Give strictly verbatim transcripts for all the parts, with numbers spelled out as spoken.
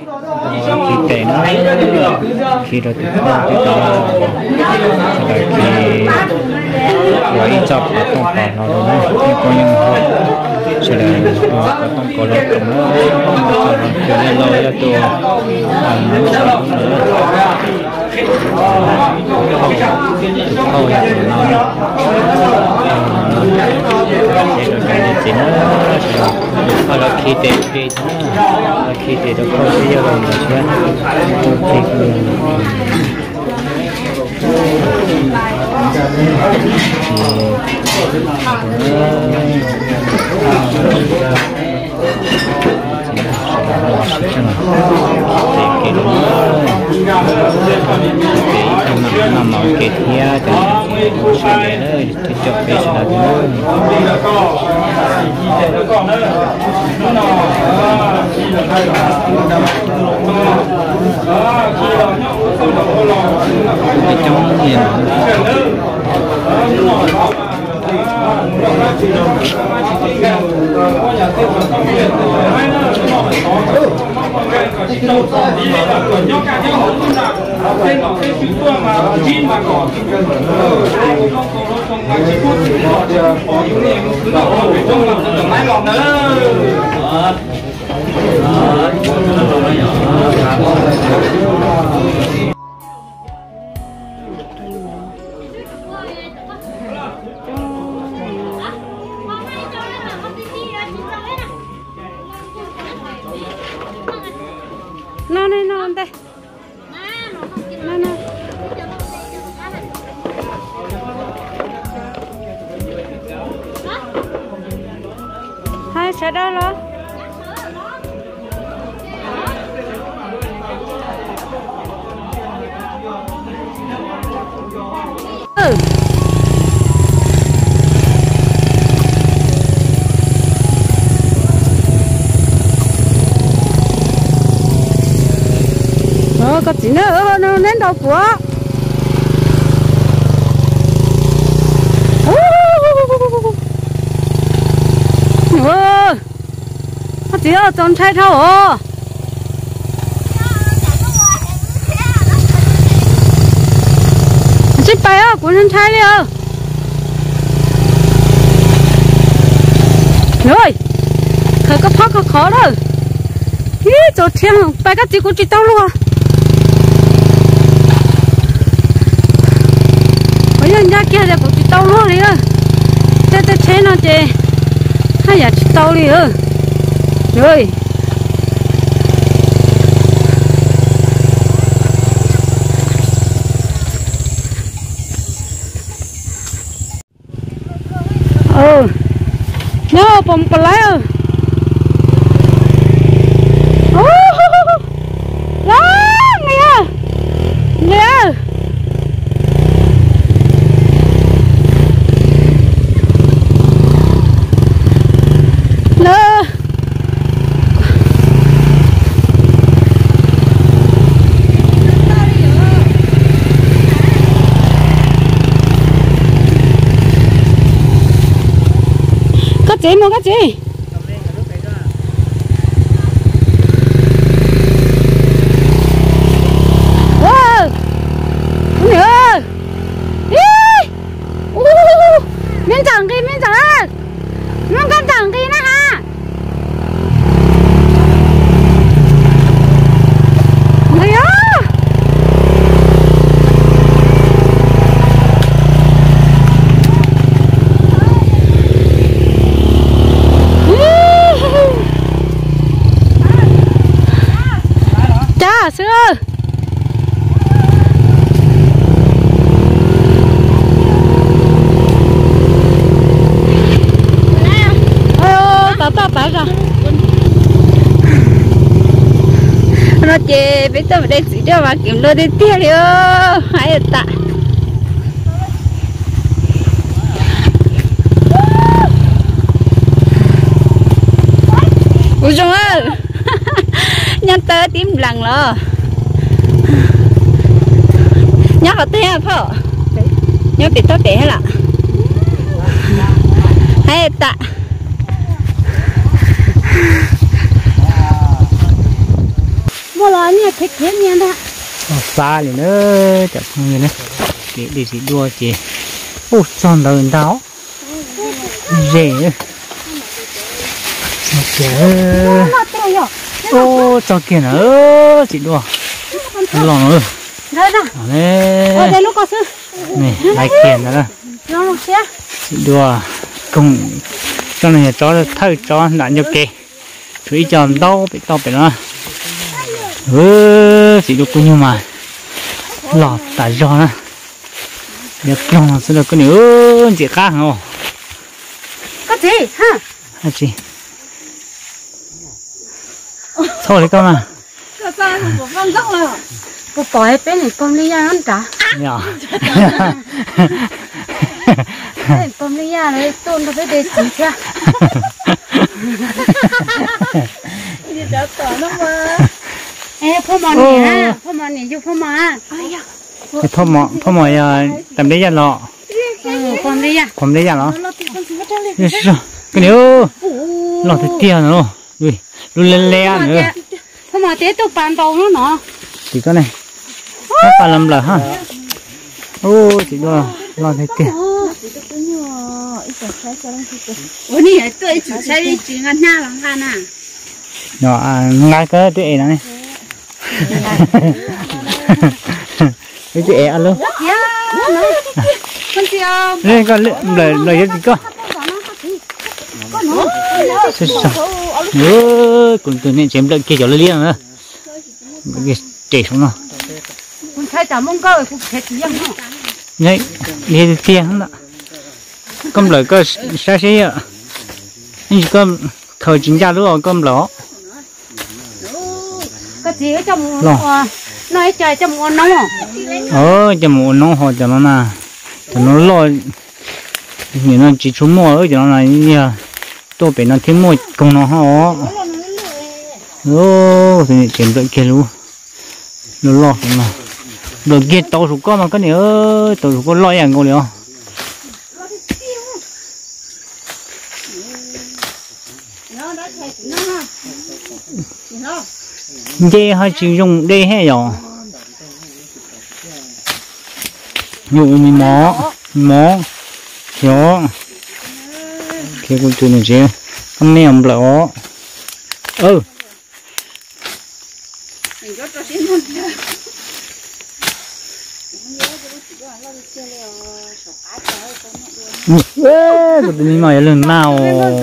khi tệ nó khi đó thì con thì đó là khi lấy chọc là không phải nó đâu thì có những họ sẽ là có không có được cũng nó cho nên lo cho tôi nó sợ cũng nữa thôi là tụi nó để rồi cái gì nó hoặc là khi tệ khi nó khi tệ nó không bây giờ là nó sẽ thì cái đó cái nằm ở cái thia cái cái đó thì chụp cái là cái trong hiền nó này nó đây nó nó hai sẽ đó lo ừ có gì nữa nó lên đâu của có gì ở trong trái thâu à chị bay à của nhân trái đi à rồi khởi có phát có khó đâu ý chỗ thiên bay cái gì của chị tao luôn à bây giờ nhà kia là của chị tao luôn đi ơi thế thế thế nó chị hay là chị tao đi ơi rồi ừ nhớ bông bò lái ơi đó nè nè chị mua cái gì wow nữa đi miếng chẳng kia miếng chẳng miếng cái chẳng kia nữa hả người ơi xưa ôi tao tao bảo rồi nó chê biết tao đây chỉ cho mà kiếm lô đi tiêu đi ơ hay tạ ui dồi ơi nhân tớ tím lần rồi nhớ họ té phở nhớ bị tớ té là hay tạ mua là như thế thế như đó xa liền nữa chặt không như nữa để để chị đua chị ô tròn đầu đáo rẻ nữa ô cho kia nữa chị đua lòng nữa đây đó này đây lúc có sư này lại kiền nữa nó lúc xe chị đua cùng cho này cho thay cho nạn nhục kì thủy tròn đau bị đau bị nó ừ chị đua cũng như mà lọt tại do nữa được lòng sẽ được cái nữa chị khác không có gì ha hả chị thôi đấy con à cái sao của con dốc rồi cô bỏ bên này con đi ra ăn trả nhỏ con đi ra đấy tôn nó phải để chỉ cha đi chợ tỏ nó mà ê phô mòn nè phô mòn nè vô phô mòn cái phô mòn phô mòn tầm đấy ra lọ con đi ra con đấy ra lọ cái nữa lọ thì tiền nữa ui luôn lên le nữa phô mòn té tôi bàn đầu nó nọ chỉ có này các bạn làm là ha ô chị đua lo thấy tiền ủa nè tôi chỉ sai đi chỉ ngăn nha bằng ngăn à nhỏ à ngay cái tụi này cái chị ăn luôn con chị ơi lên con lời lời gì cơ sao sao nữa còn từ này chém lợn kia cho liên nữa cái trẻ xuống nào con thấy chả mong cơ cũng chết gì không đấy đi tiền không ạ cơm lời cơ xa xí ạ nhưng cơm thời chính ra lúc cơm lỏ cái gì ở trong nói trời trong ngon nóng ờ trong mùa nóng hồi cho nó là cho nó lo như nó chỉ trúng mùa ở cho nó là như tôi phải nó thêm mùi cùng nó họ ô thì chuyển đội kia luôn nó lo không nào đội kia tàu số con mà cái này ơi tàu số con loอย่างngon liền dê hay chỉ dùng dê hay rồi nhiều mình mỏ mỏ nhỏ kia con tụi này chứ con mèo lỡ ừ ê tụi mình mày lần nào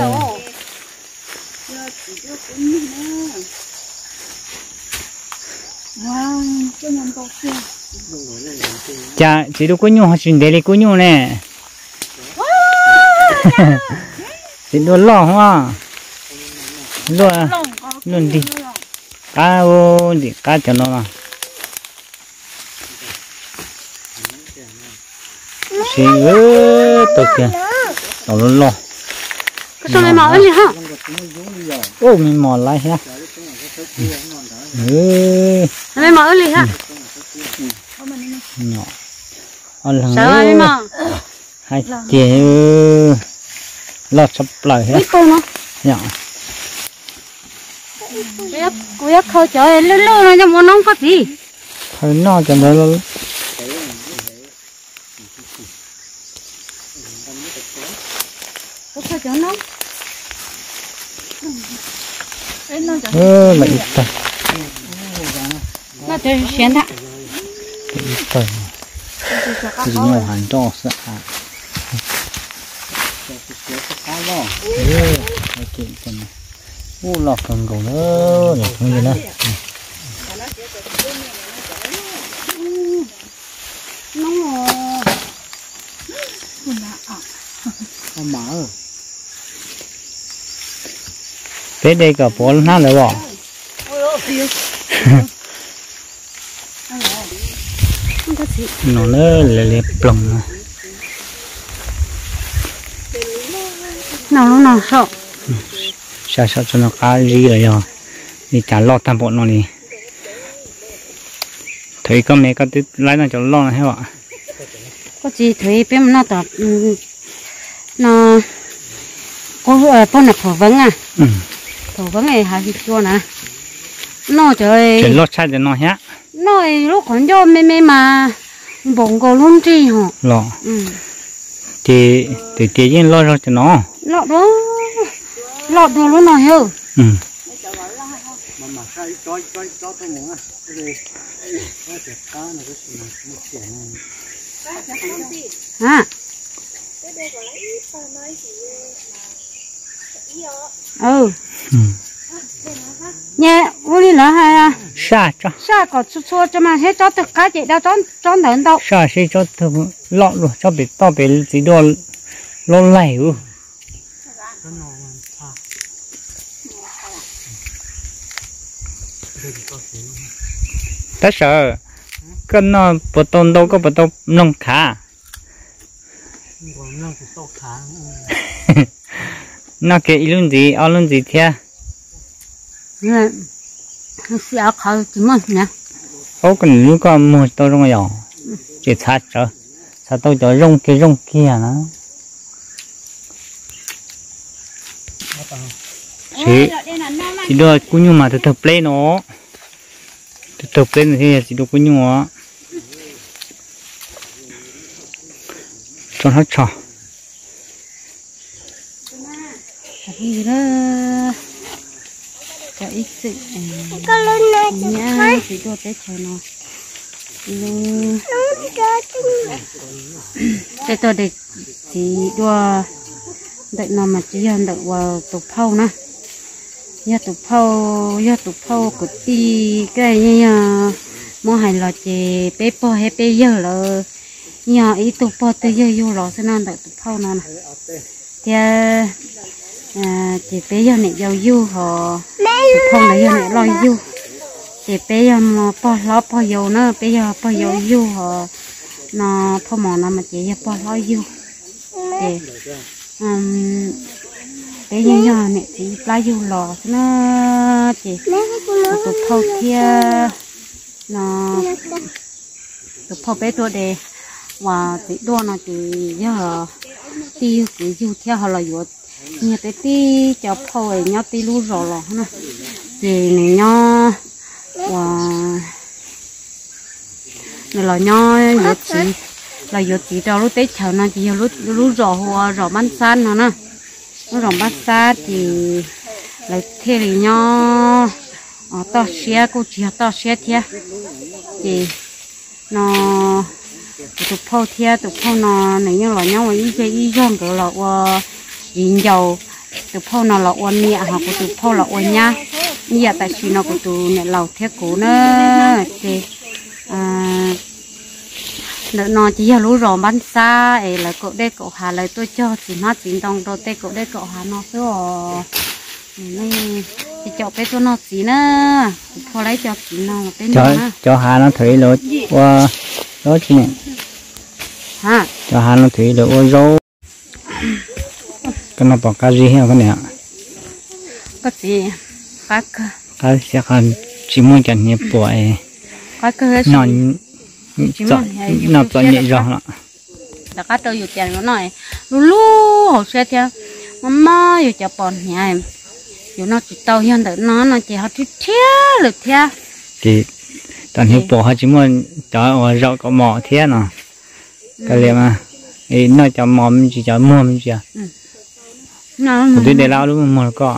chà chị đâu có nhau họ chuyển để đi có nhau nè chị đâu lo hoa lo luôn đi cá ô đi cá cho nó mà chị ơi tôi kìa tao lo lo cái sao mày mò gì hả ô mình mò lại ha ừ mày mò gì hả nhỏ ăn lần sao mày mò hai chị lọt sập lại hết nhỏ biết biết khâu trời lớn lớn này trong nó có gì thôi nó cho nó khâu trời nó ơ lại ta nó chơi xuyên thạ trời chỉ nhiều hàng to sợ ơ cái chuyện chân u lọt cần cầu nữa để không gì nữa nó mở cái đây cả bốn năm rồi bỏ nó nữa là lẹp plong nào nó nào sợ sao sao cho nó cá gì rồi giờ đi trả lọt tham bọn nó đi thấy có mấy cái tiếp lái nó cho lo này hả có gì thấy bên nó tập nó có vừa con là phở vấn à phở vấn này hay bị chua nè nó trời chỉ lót sai để nó nhá nó lúc còn cho mẹ mẹ mà bụng cô luôn chi hả lọ ừ thì thì thì yên lo cho nó lọ đó lọ đồ luôn nói hơ ừ hả ừ nhẹ vô đi là hay à sa cho sao có chút chút cho mà hết cho tất cả chị đã cho cho đến đâu sa sẽ cho thằng lọ rồi cho bị to bị gì đó lo lẻ ừ tất sợ cái nó bột tôm đâu có bột tôm nông khá nó cái luôn gì ở luôn gì thế nè sẽ khó chỉ mất nè ô còn nếu có một tôi trong nhỏ chỉ sát cho sao tôi cho rong cái rong kia nó chỉ chỉ đưa cú nhung mà từ từ play nó từ từ play thì chỉ đưa cú nhung á cho nó chọ gì đó cho ít sự nhá chỉ đưa tới chờ nó luôn cái tôi để chỉ đưa đợi nó mà chỉ ăn đợi vào tục phâu nè giờ tục phâu giờ tục phâu của ti cái như mua hành là chỉ bé po hay bé giờ là nhà ít tục po tới giờ vô lò sẽ ăn đợi tục phâu nó nè thì à chỉ bé giờ này giàu du họ tục phâu này giờ này lo du chỉ bé giờ mà po lo po dầu nữa bé giờ po dầu du họ nó po mỏ nó mà chỉ giờ po lo du thì um, bé nhỏ nhỏ này chỉ lá du lò nó chỉ tụt phâu kia nó tụt phâu bé tôi để và chỉ đua nó chỉ giờ tiêu cứ du theo họ là dụ như thế tí cho phâu ấy nhau tí lú rồi lò nó thì này nhau và này là nhau dụ chỉ là dụ chỉ cho lúc tết chờ nó chỉ lúc lúc rồi hoa rồi bán san nó nè nó rồi bán san thì lại thế thì nhau ở to xe cô chỉ to xe thế thì nó tụt phâu thế tụt phâu nó này như là nhau ý chơi ý rong cái là qua dính dầu tụt phâu nó là qua nhẹ hoặc của tụt phâu là qua nhá nhẹ tại vì nó của tụt này lẩu thế cũ nữa thì à đợt nó chỉ là lúa rò bán xa ấy là cậu đây cậu hà lại tôi cho chỉ nó chỉ đồng đầu tay cậu đây cậu hà nó số này thì chậu cái tôi nó chỉ nữa thôi lấy cho chỉ nó một cái nữa cho hà nó thủy lột qua đó chứ nè hả cho hà nó thủy lột qua rau cái nó bỏ cá gì hả cái này cái gì cái cái sẽ còn chỉ muốn chẳng nhẹ bội cái cái nó nó nó cho nhẹ rồi đó là cá trâu dù chèn nó nói lu lu hồ xe theo mama dù chả bòn nhà em dù nó chỉ tàu hiện tại nó nó chỉ họ chỉ theo được theo thì tận hiệp bộ họ chỉ muốn cho ở rau có mỏ thế nào cái liền mà thì nó cho mỏ mình chỉ cho mua mình chỉ nó tôi để lao lúc mà có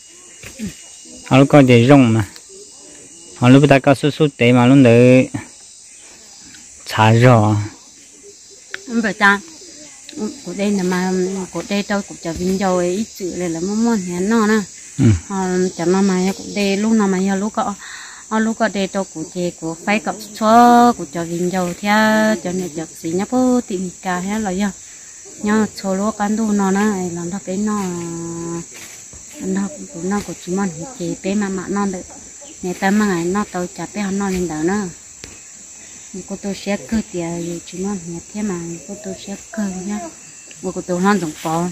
họ lúc có để rong mà họ lúc ta có số số để mà lúc đấy xả rồi bây giờ của đây là mà của đây tôi cũng cho vinh dầu ít chữ này là món món hèn nó nè cho nó mà của đây lúc nào mà giờ lúc có lúc có đây tôi cũng chơi của phải cặp số của cho vinh dầu theo cho nên chặt xí nhá bố tìm cả hết rồi giờ nhá số lúc ăn đồ nó nè làm đó cái nó nó của nó của chúng mình chỉ bé mà mà nó được người ta mà ngày nó tôi chặt bé nó lên đó nữa cô tôi sẽ cơ tiền chỉ nó nhặt thế mà cô tôi sẽ cơ nhá cô tôi ăn giống bò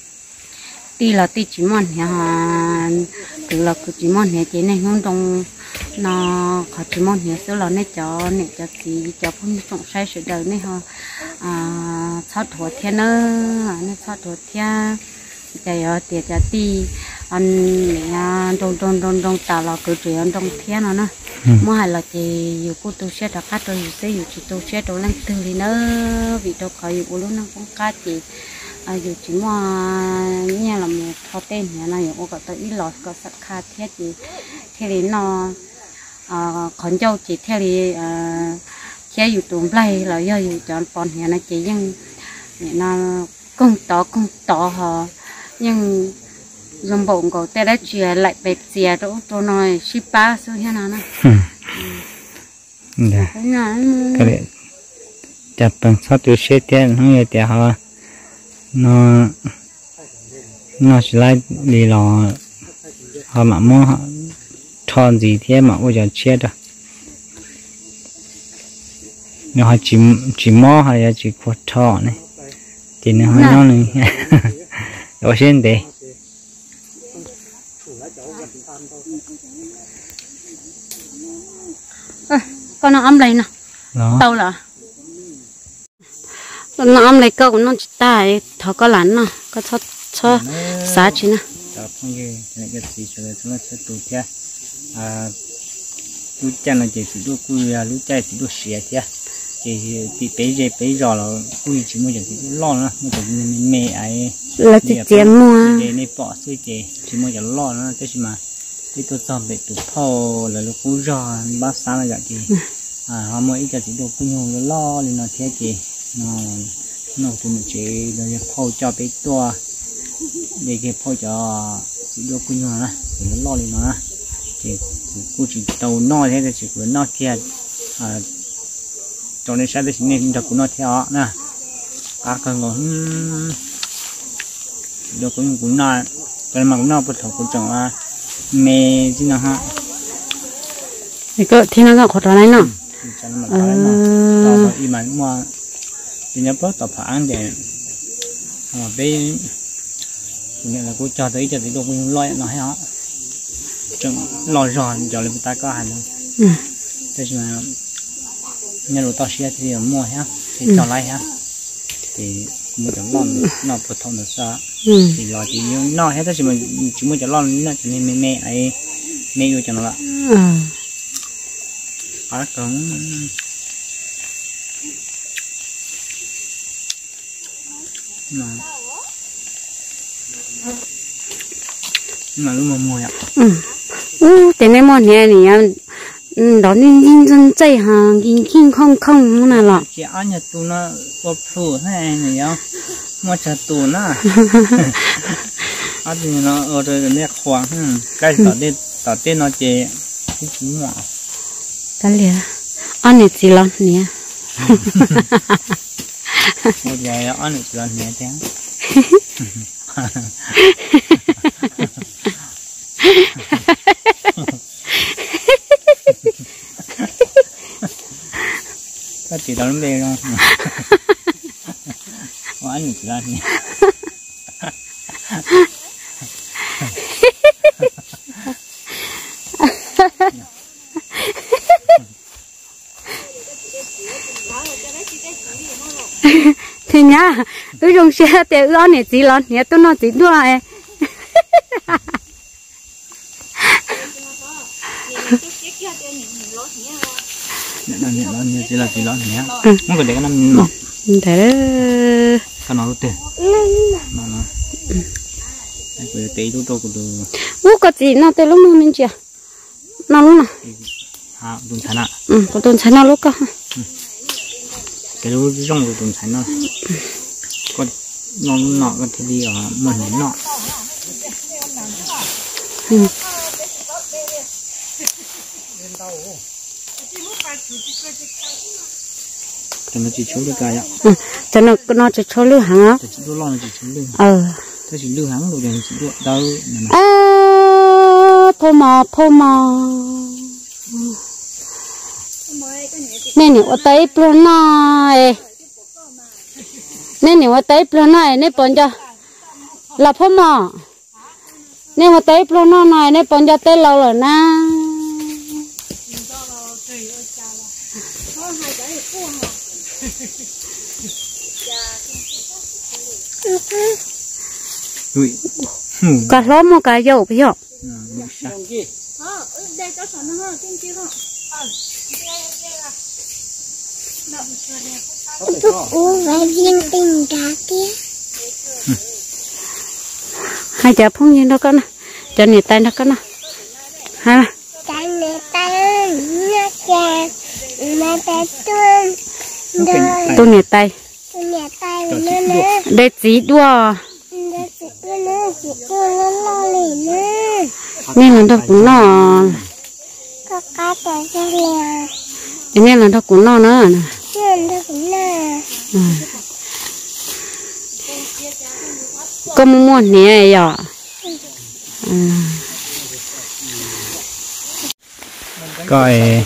ti là ti chỉ mòn nhà từ là cứ chỉ mòn nhà chỉ này không trong nó khó chỉ mòn nhà số là này cho này cho thì cho phong trồng sai sự đời này ha à sao thua thiên nữa này sao thua thiên chạy ở tiền cho ti anh nhà trong trong trong trong tàu là cứ chỉ ăn trong thiên nó nè mua hay là chỉอยู่กูตัวเช็ดแต่ข้าตัวอยู่เสียอยู่chỉตัวเช็ดตัวนั่งตื่นเลยเนอะvìตัวเขาอยู่กูรู้นั่งคงข้าchỉอยู่chỉ muaเนี่ยlà một thao tênเนี่ยนะอยู่ก็ตัวít lọtก็สักข้าเทียจีเทียนี้nó khẩn châu chỉ theo thì theoอยู่ตรงไรเราย่อยอยู่จอนปอนเนี่ยนะchỉยังเนี่ยนะcông tỏ công tỏ họ nhưng dùng bụng của tê đã chia lại bệt chia chỗ chỗ nói ship ba số thế nào nè dạ cái này chặt bằng sáu tuổi xe tiền không nhiều tiền họ nó nó chỉ lại đi lò họ mà mua họ tròn gì thế mà bây giờ chia được nếu họ chỉ chỉ mua hay là chỉ có tròn này thì nó hơi nó này đó xin để con nó ấm lấy nè tao là nó ấm lấy câu nó chỉ tay thọ có lạnh nè có cho cho xả chứ nè không như này cái gì cho nên chúng nó sẽ tụt ra à tụt ra là chỉ chỉ đua cùi lúa chay chỉ đua xẻ chứ chỉ bị bể dây bể giò là cùi chỉ mua chỉ lo nữa mua chỉ mẹ ấy là chỉ chém mua để này bỏ suy chỉ chỉ mua chỉ lo nữa thế mà cái tôi chọn bị tụt thâu là lúc cùi giò bác sáng là vậy chị à họ mua ít cho chỉ đua cùi nhiều lo lên nó thế chị nó nó tụi mình chỉ là thâu cho bé to để cái phôi cho chỉ đua cùi nhiều nè thì nó lo lên nó thì cô chỉ tàu no thế thì chỉ có no kia à trong này sẽ thì nên cho cô no theo nè các con ngồi đua cũng cũng no cái mà cũng no bắt đầu cũng chẳng à mẹ gì nào ha thì có thì nó có khó này nè cho nó mà cái mà tao im mà mua thì nhớ bớt tập phản để à bên nghĩa là cô cho tới cho tới đua cũng lo nó hay họ chẳng lo giòn cho lên ta có hành không thế mà nhà đầu tao xe thì mua ha thì cho lại ha thì mua cho lon nó phổ thông được sao thì lo chỉ nó hết thế mà chỉ mua cho lon nó cho nên mẹ mẹ ấy mẹ yêu cho nó là à cũng mà mà lúc mà mua ạ ừ thế nên mọi người này đó nên nhìn dân chạy hàng nhìn kinh không không nào lọ chị ăn nhà tù nó bột phủ hay này nhau mua chả tù nó ăn thì nó ở đây là khoáng cái tỏ tên tỏ tên nó chị chỉ ngọ cái gì ăn này chỉ lon nè một ngày ăn được lần nè thế cái chỉ đó nó bê không có anh được lần nè thì nhá cứ dùng xe thì lo này chỉ lo nhé tôi nói chỉ đua này nó nhẹ nó nhẹ chỉ là chỉ lo nhẹ không phải để cái năm nó thế cái nó tiền nó nó cái tí tôi tôi cũng được ú có gì nó tới lúc mà mình chưa nó lúc nào à tuần sáng à ừ có tuần sáng nó lúc cơ cái lúc trong của tuần sáng nó có nó nọ có thể đi ở một nén nọ ừ cho nó chỉ chối được cái ạ ừ cho nó nó chỉ chối lưu hàng á chỉ đua lo chỉ chối lưu ờ thế chỉ lưu hàng rồi thì chỉ đua đâu à phô mò phô mò nè nè ở tay plon này nè nè ở tay plon này nè bọn cho là phô mò nè ở tay plon này nè bọn cho tay lâu rồi na Ui, cả lúa mà cả dầu bây giờ hai chả phong như nó có nè cho nhẹ tay nó có nè hai mà tôi nhẹ tay để chỉ đua nên là đâu cũng nó nên là đâu cũng nó nữa có muốn nè giờ coi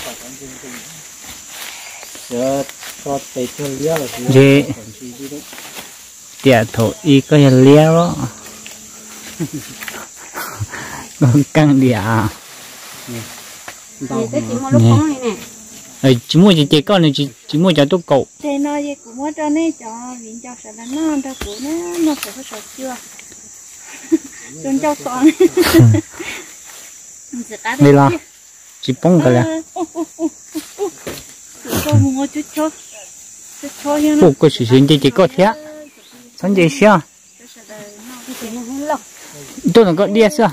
gì tiệt thổ y có hiện lia đó căng địa nè chỉ mua chỉ con này chỉ chỉ mua cho tôi cậu thế nó gì cũng mua cho nên cho viện cho sợ là nó cho cụ nó nó phải có sợ chưa chân cho con đây là chỉ bông cái là con mua chút cho chút cho như nó có sự chuyện chỉ có thế xong gì sao tôi là có đi sao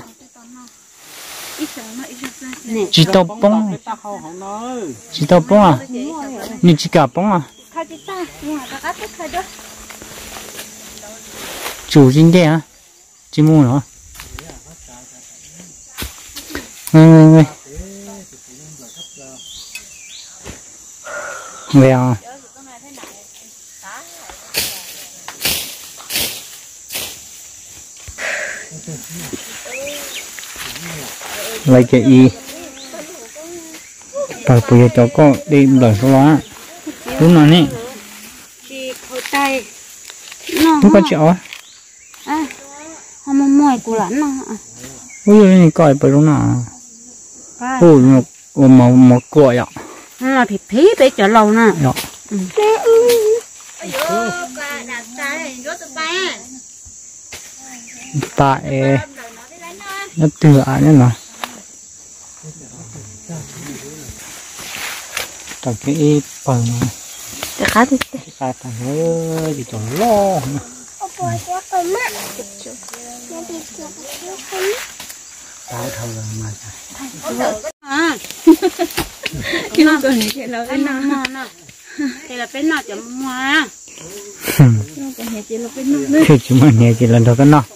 chỉ tao bông chỉ tao bông à nhưng chỉ cả bông à chủ chính đây à chỉ mua nữa người người người về à lấy cái y rồi bây giờ cháu có đi đợi số đó đúng rồi nè không có chịu à không mua mồi của lắm nó ui này coi bởi đúng nào ui một một một cội ạ là thịt phí để chở lâu nè tại nó tựa nhá mà tập cái phần cái khá thì cái phần hơi bị tròn lo tao thâu rồi mà à cái nó còn này là cái nó nó thì là cái nó chấm hoa thì chúng mình nghe chỉ lần đầu cái nó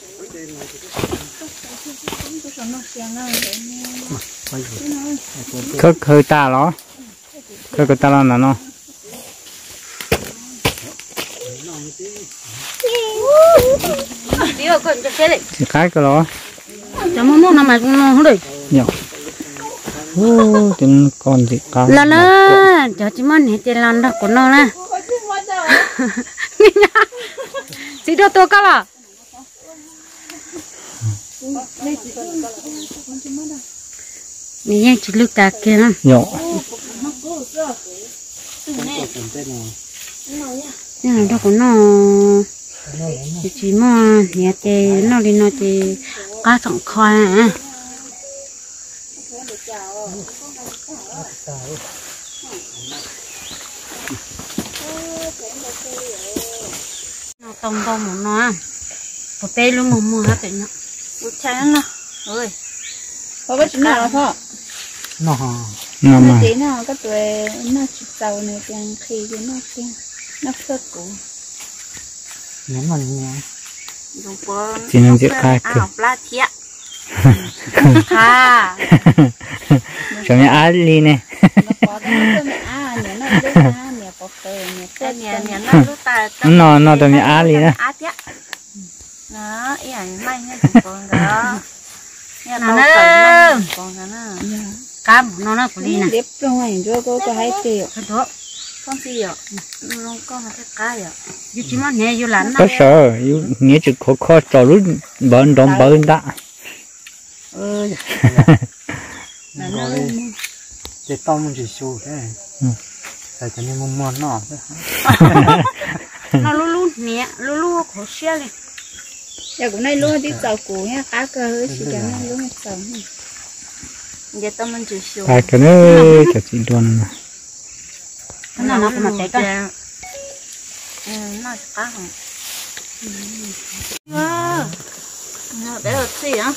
khơi khơi ta đó khơi cái ta là nó chỉ cái cái đó chấm mua mua nó mà nó không được nhở ô tên con gì cá là là cho chỉ muốn hết tiền lần đó của nó nè chỉ đưa tôi cả là mình nhang chỉ lực ta kia nè nhở nên là đó của nó chỉ mà nhà thì nó đi nó thì cá sòng khoai à nó tông tông một nó có bé luôn một mua hết rồi nó bút chén nó ơi có cái chuyện nào thôi nó nó mà tí nào cái tuổi nó chụp tàu này tiền khi thì nó tiền nó phớt cũ nếu mà nghe chỉ nên giết khai à lá thiệt ha cho nhà Ali nè nó nó tao nhà Ali nè nó ý ảnh may nha con đó nha nó con nó cam nó nó của đi nè đẹp trong ảnh cho cô có hai triệu thật đó con gì vậy nó có một cái cái vậy dù chỉ muốn nghe dù lắm có sợ nghe chữ khó khó trò lúc bận đom bận đã ơi để tao muốn chỉ số thế tại cho nên muốn mòn nó nó lu lu nè lu lu khổ xe này giờ cũng này luôn đi chào cũ nha cá cơ chỉ cho này luôn chào giờ tao mình chịu xuống ai cái nữa chặt chỉ luôn cái nào nó cũng mặc cái cơ ừ nó cá không wow nó bé ở gì á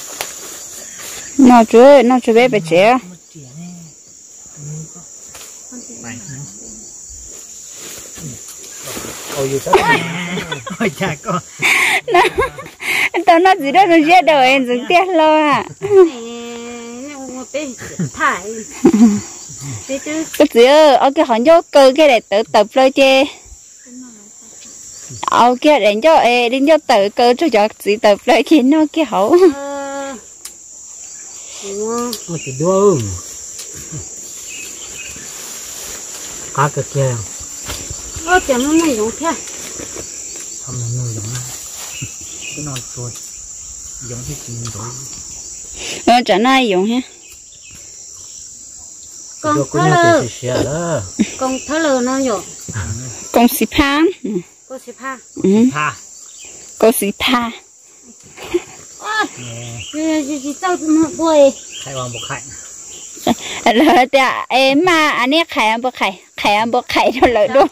nó chơi nó chơi bé bé trẻ ôi cha con tao nó gì đó nó giết đầu em dừng tiếc lo à thải cái gì ở cái họ nhớ cơ cái này tự tập lên chê ở cái đến cho ê đến cho tự cơ cho cho gì tập lên khi nó cái hậu nó chỉ đua cá cái kia ơ tiền nó này giống thế không là nuôi giống cái non tôi giống cái gì rồi ờ trả này giống ha con thơ lơ con thơ lơ nó nhổ con xì pha con xì pha pha con xì pha gì gì tao một đuôi khai hoàng một khai rồi thì em mà anh ấy khai ăn bữa khai khai ăn bữa khai cho lợi luôn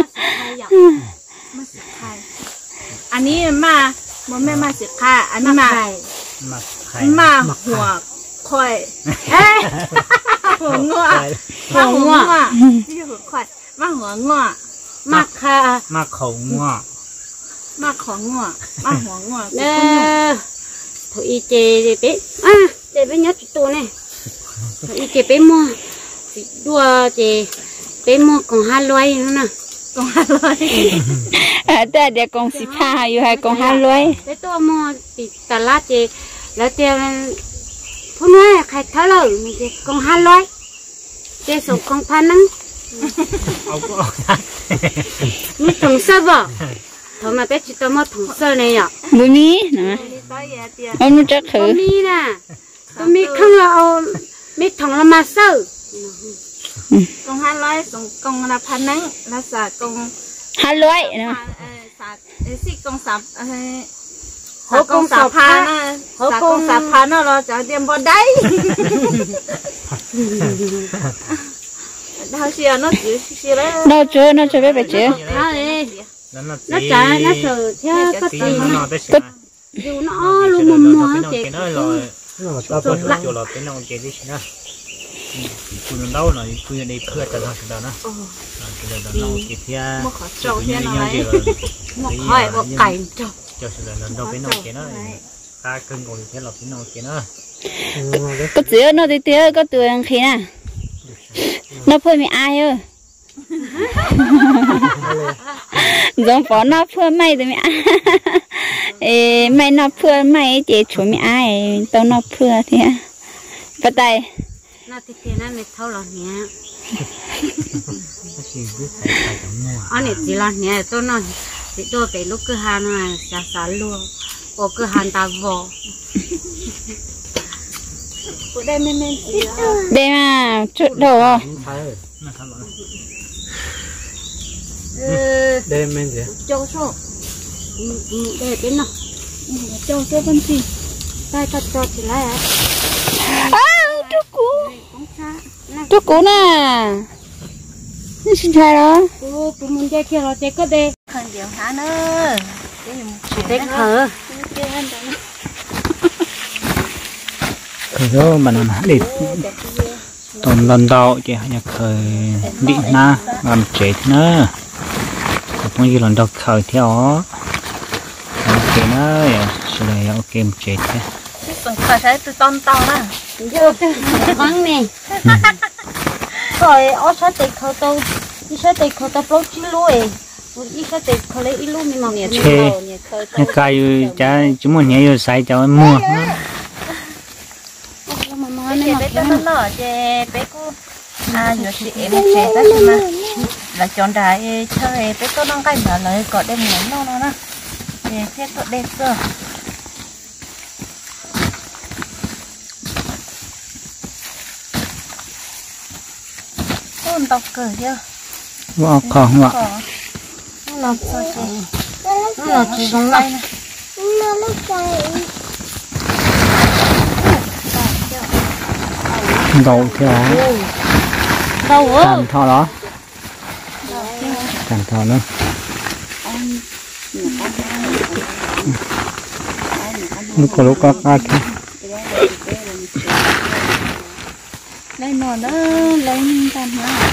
anh ấy mà bố mẹ mà sẽ khai anh ấy mà màหัวข่อยหัวงัวหัวงัวที่หัวข่อยมาหัวงัวมาค่ะมาเขางัวมาของงัวมาหัวงัว nè thôi y chè để bé à để bé nhớ tụi này thôi y chè bé mua đua chè bé mua còn hai loài nữa nè còn hai loài à ta để còn xì pha hay hay còn hai loài bé tôi mua thì tà lá chè là chè phun nói khai tháo lời chè còn hai loài chè sụp còn pha nắng mi thằng sao vậy thôi mà bé chỉ tao mua thằng sơ này ạ mùi mí nè ông nó chắc thử mí nè tôi mí không là ông mí thằng là mà sơ con hai loài con là pha nắng là xả con hai loài nè xả xí con xả hổ con xả pha hổ con xả pha nó là chả tiền bao đấy đào xìa nó chịu xìa đấy nó chưa nó chưa biết phải chịu nó trả nó sợ theo cái gì nó cái dù nó luôn mồm mồm chị nó tao phải chịu chỗ là cái nông chị đi xin áคุณเล่าหน่อยคุยในเพื่อจะทำสิ่งนั้นนะคือเราเราเกี่ยวกับสิ่งนี้ยังเยอะเลยหอยบวกไก่จ้ะเจ้าสิ่งนั้นเราเป็นนกเกนะตาครึ่งของที่เราเป็นนกเกนะก็เสือnó đi tiêu có tuổi ăn khí nè nó phơi mày ai ơi giống phó nó phơi mày thì mày ê mày nó phơi mày chị chủ mày ai tao nó phơi thế bắt tay nó thì tiền nó mày thâu lon nhé anh này chỉ lon nhé tôi nói thì tôi phải lúc cứ hàng này xả xả luôn ô cứ hàng ta vò đây men men đây mà chút đầu à đây men gì châu số đây đến nào châu số con gì đây cho cho chị lại à chú cú chú cú nè nó xin thay đó cú cú muốn chơi kia rồi chơi có đây phần điều hả nữa chơi thở cái đó mà làm đi tồn lần đầu chị hãy khởi đi na làm chết nữa cũng như lần đầu khởi theo ok nữa sau này ok một chết thế còn khởi sẽ từ ton to nè vô mắng nè rồi ở sao tịch khởi tao đi sao tịch khởi tao bao nhiêu lúa đi sao tịch khởi lấy ít lúa mình mong nhẹ nhẹ cái cha chúng mình nhẹ rồi sai cho em mua chị bé tôi nó lỏ chị bé cô à giờ chị em chị ta mà là chọn đại chơi bé tôi đang canh mà lấy cọ đem ném nó nó nè chị thế cọ đẹp chưa con tóc cởi chưa wow còn không ạ nó lọt rồi chị nó lọt chị giống này đầu theo đâu ơ tàn thọ đó tàn thọ nữa lúc có lúc có cái đây nó đó lên tan hóa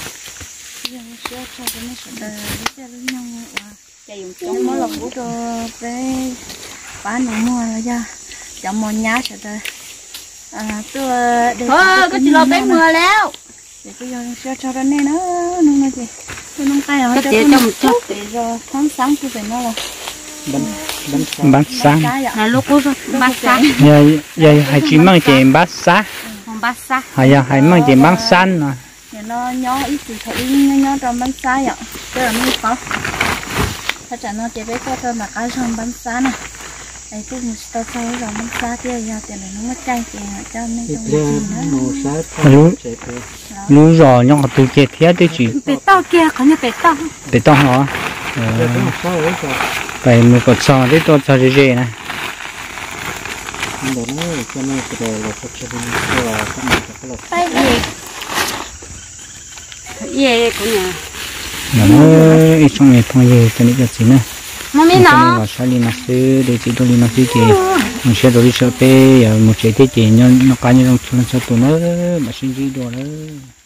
trong mỗi lần bữa rồi về bán đồ mua là ra trong một nhà sẽ tới à tôi thôi có chỉ lo bé mưaแล้วđể bây giờ sẽ cho ra nên nó nó nó gì tôi nông tay rồi cho tôi trong chút để rồi tháng sáng tôi phải nó là bát sáng là lúc cô bát sáng giờ giờ hai chị mang tiền bát sáng không bát sáng hay giờ hai mang tiền bát sáng rồi nó nhỏ ít thì thấy nó nhỏ trong bát sáng vậy tức là nó cóถ้าจะnó chỉ biết có thôi mà cái trong bát sáng nàyไอ้ที่มันตัวโซ่เรามันซาเตี้ยยาวแต่เราไม่ใจเก่งเจ้าไม่ต้องจีนะรู้รู้rõ nhưng mà tôi chết thế đấy chị เป็ดเต้าเกียเขาเนี่ยเป็ดเต้า để tao hả phải một cột sò đấy tôi cho dễ này tay gì ye của nhà nó ít trong này thôi gì cho nên là gì nữa mà mấy nó là sao đi nát sư để chỉ tôi đi nát sư chị mình sẽ đổi đi sơ pe một chế thế chị nhưng nó cá nhân trong chúng nó sẽ tụi nó mà sinh gì đồ đó